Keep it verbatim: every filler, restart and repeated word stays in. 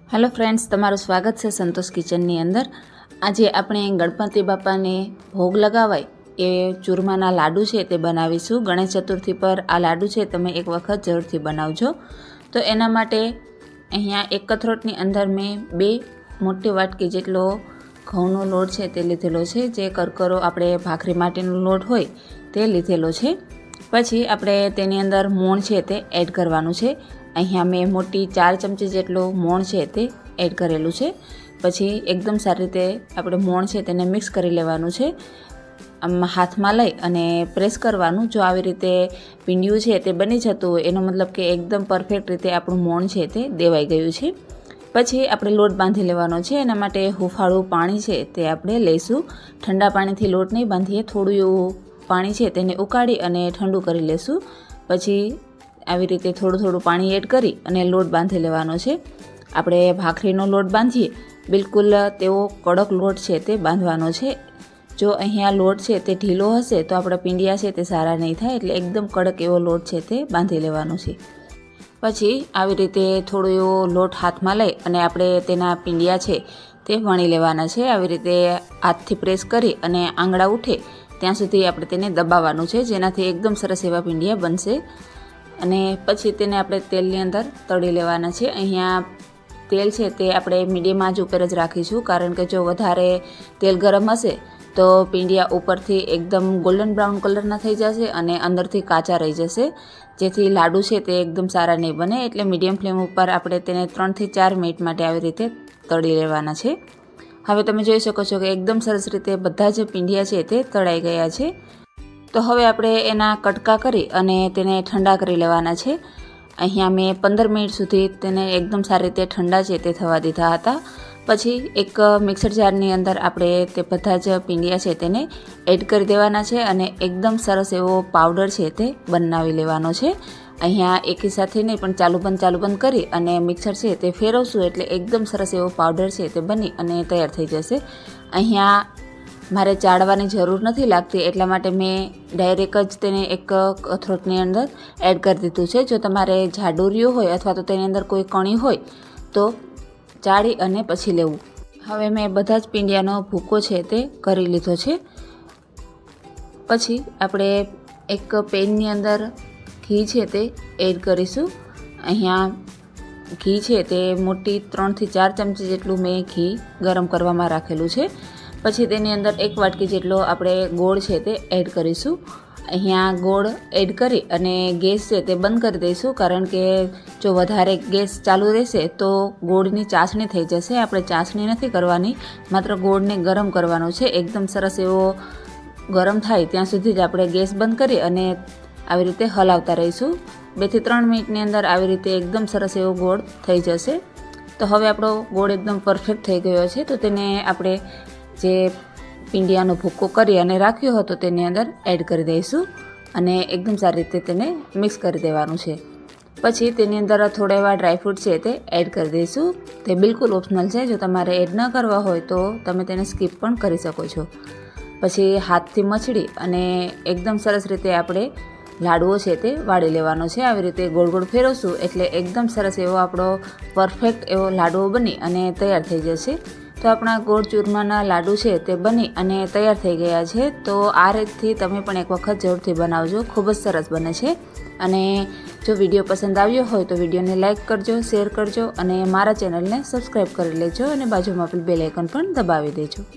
Hello friends, तमाરું स्वागत है संतोष किचननी अंदर। आज આપણે ગણપતિ બાપાને ભોગ લગાવાય એ ચૂરમાના લાડુ છે તે બનાવીશું। ગણેશ ચતુર્થી પર આ લાડુ છે તમે એક વખત જરૂરથી બનાવજો। તો એના માટે અહીંયા એક કથરોટની અંદર મેં બે મોટી વાટકી જેટલો ઘઉંનો લોટ છે તે લીધેલો છે, જે કરકરો આપણે ભાખરી માટેનો લોટ હોય તે લીધેલો છે। પછી આપણે તેની અંદર મોણ છે તે એડ કરવાનું છે। અહીંયા મેં મોટી ચાર ચમચી જેટલો મોણ છે તે એડ કરેલું છે। પછી એકદમ સારી રીતે આપણે મોણ છે તેને મિક્સ કરી લેવાનું છે। આમ હાથમાં લઈ અને પ્રેસ કરવાનું। જો આવી રીતે પીંડિયું છે તે બની જતું હોય એનો મતલબ કે એકદમ પરફેક્ટ રીતે આપણું મોણ છે તે દેવાઈ ગયું છે। પછી આપણે લોટ બાંધી લેવાનો છે। એના માટે હુંફાળું પાણી છે તે આપણે લઈશું। ઠંડા પાણીથી લોટ નહીં બાંધીએ, થોડું એવું પાણી છે તેને ઉકાળી અને ઠંડુ કરી લેશું। પછી આવી રીતે થોડું થોડું પાણી એડ કરી અને લોટ બાંધી લેવાનો છે। આપણે ભાખરીનો લોટ બાંધીએ બિલકુલ તેવો કડક લોટ છે તે બાંધવાનો છે। જો અહીંયા લોટ છે તે ઢીલો હશે તો આપણા પીંડિયા છે તે સારા નહીં થાય, એટલે એકદમ કડક એવો લોટ છે તે બાંધી લેવાનો છે। પછી આવી રીતે થોડો એવો લોટ હાથમાં લઈ અને આપણે તેના પીંડિયા છે તે વણી લેવાના છે। આવી રીતે હાથથી પ્રેસ કરી અને આંગળા ઉઠે ત્યાં સુધી આપણે તેને દબાવવાનું છે, જેનાથી એકદમ સરસ એવા પીંડિયા બનશે। અને પછી તેને આપણે તેલની અંદર તળી લેવાના છે। અહીંયા તેલ છે તે આપણે મીડિયમ આંચ ઉપર જ રાખીશું, કારણ કે જો વધારે તેલ ગરમ હશે તો પીંડિયા ઉપરથી એકદમ ગોલ્ડન બ્રાઉન કલરના થઈ જશે અને અંદરથી કાચા રહી જશે, જેથી લાડુ છે તે એકદમ સારા નહીં બને। એટલે મીડિયમ ફ્લેમ ઉપર આપણે તેને ત્રણથી ચાર મિનિટ માટે આવી રીતે તળી લેવાના છે। હવે તમે જોઈ શકો છો કે એકદમ સરસ રીતે બધા જ પીંડિયા છે તે તળાઈ ગયા છે। તો હવે આપણે એના કટકા કરી અને તેને ઠંડા કરી લેવાના છે। અહીંયા મેં પંદર મિનિટ સુધી તેને એકદમ સારી રીતે ઠંડા છે તે થવા દીધા હતા। પછી એક મિક્સર જારની અંદર આપણે તે બધા જ પીંડિયા છે તેને એડ કરી દેવાના છે અને એકદમ સરસ એવો પાવડર છે તે બનાવી લેવાનો છે। અહીંયા એકી સાથે નહીં પણ ચાલુ બંધ ચાલુ બંધ કરી અને મિક્સર છે તે ફેરવશું એટલે એકદમ સરસ એવો પાવડર છે તે બની અને તૈયાર થઈ જશે। અહીંયા મારે ચાળવાની જરૂર નથી લાગતી, એટલા માટે મેં ડાયરેક્ટ જ તેને એક કથરોટની અંદર એડ કરી દીધું છે। જો તમારે જાડું રહ્યું હોય અથવા તો તેની અંદર કોઈ કણી હોય તો ચાળી અને પછી લેવું। હવે મેં બધા જ પીંડિયાનો ભૂકો છે તે કરી લીધો છે। પછી આપણે એક પેનની અંદર ઘી છે તે એડ કરીશું। અહીંયા ઘી છે તે મોટી ત્રણથી ચાર ચમચી જેટલું મેં ઘી ગરમ કરવામાં રાખેલું છે। પછી તેની અંદર એક વાટકી જેટલો આપણે ગોળ છે તે એડ કરીશું। અહીંયા ગોળ એડ કરી અને ગેસ છે તે બંધ કરી દઈશું, કારણ કે જો વધારે ગેસ ચાલુ રહેશે તો ગોળની ચાસણી થઈ જશે। આપણે ચાસણી નથી કરવાની, માત્ર ગોળને ગરમ કરવાનો છે। એકદમ સરસ એવો ગરમ થાય ત્યાં સુધી જ આપણે ગેસ બંધ કરી અને આવી રીતે હલાવતા રહીશું। બેથી ત્રણ મિનિટની અંદર આવી રીતે એકદમ સરસ એવો ગોળ થઈ જશે। તો હવે આપણો ગોળ એકદમ પરફેક્ટ થઈ ગયો છે। તો તેને આપણે જે પીંડિયાનો ભૂકો કરી અને રાખ્યો હતો તેની અંદર એડ કરી દઈશું અને એકદમ સારી રીતે તેને મિક્સ કરી દેવાનું છે। પછી તેની અંદર થોડા એવા ડ્રાયફ્રૂટ છે તે એડ કરી દઈશું। તે બિલકુલ ઓપ્શનલ છે, જો તમારે એડ ન કરવા હોય તો તમે તેને સ્કીપ પણ કરી શકો છો। પછી હાથથી મચડી અને એકદમ સરસ રીતે આપણે લાડુઓ છે તે વાળી લેવાનો છે। આવી રીતે ગોળ ગોળ ફેરવશું એટલે એકદમ સરસ એવો આપણો પરફેક્ટ એવો લાડુઓ બની અને તૈયાર થઈ જશે। તો આપણા ગોળ ચૂરમાના લાડુ છે તે બની અને તૈયાર થઈ ગયા છે। તો આ રીતથી તમે પણ એક વખત જરૂરથી બનાવજો, ખૂબ જ સરસ બને છે। અને જો વિડીયો પસંદ આવ્યો હોય તો વિડીયોને લાઇક કરજો, શેર કરજો અને મારા ચેનલને સબસ્ક્રાઈબ કરી લેજો અને બાજુમાં આપેલ બેલ આઇકન પણ દબાવી દેજો।